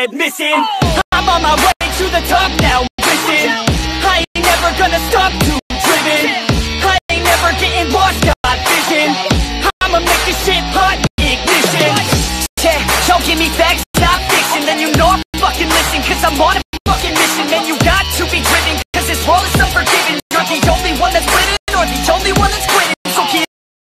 head missing. I'm on my way to the top now, listen. I ain't never gonna stop too driven. I ain't never getting lost, got vision. I'ma make this shit hot, ignition. Yeah, don't give me facts, not fiction. Then you know I'm fucking listen, cause I'm on a fucking mission. Man, you got to be driven, cause this world is unforgiving. You're the only one that's winning, or the only one that's quitting. So keep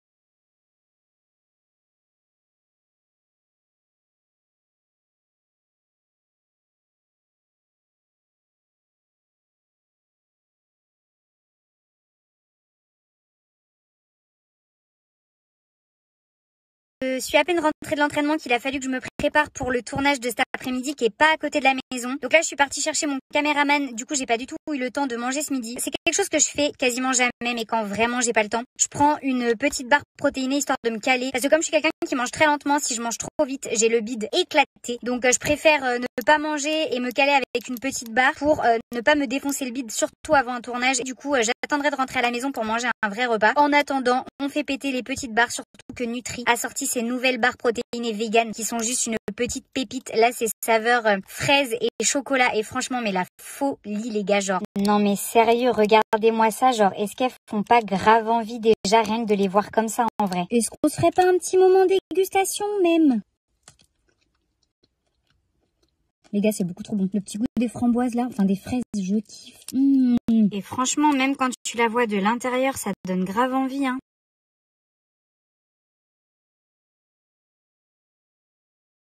Je suis à peine rentrée de l'entraînement qu'il a fallu que je me prépare pour le tournage de cet après-midi qui est pas à côté de la maison. Donc là, je suis partie chercher mon caméraman. Du coup, j'ai pas du tout eu le temps de manger ce midi. C'est quelque chose que je fais quasiment jamais, mais quand vraiment j'ai pas le temps, je prends une petite barre protéinée histoire de me caler. Parce que comme je suis quelqu'un qui mange très lentement, si je mange trop vite, j'ai le bide éclaté. Donc je préfère ne pas manger et me caler avec une petite barre pour ne pas me défoncer le bide, surtout avant un tournage. Du coup, j'attendrai de rentrer à la maison pour manger un vrai repas. En attendant, on fait péter les petites barres, surtout que Nutri a sorti ces nouvelles barres protéinées vegan qui sont juste une petite pépite. Là, c'est saveur fraise et chocolat. Et franchement, mais la folie, les gars, genre. Non, mais sérieux, regardez-moi ça, genre, est-ce qu'elles font pas grave envie déjà rien que de les voir comme ça en vrai? Est-ce qu'on se ferait pas un petit moment dégustation même? Les gars, c'est beaucoup trop bon. Le petit goût des framboises là, enfin des fraises, je kiffe. Et franchement, même quand tu la vois de l'intérieur, ça te donne grave envie, hein.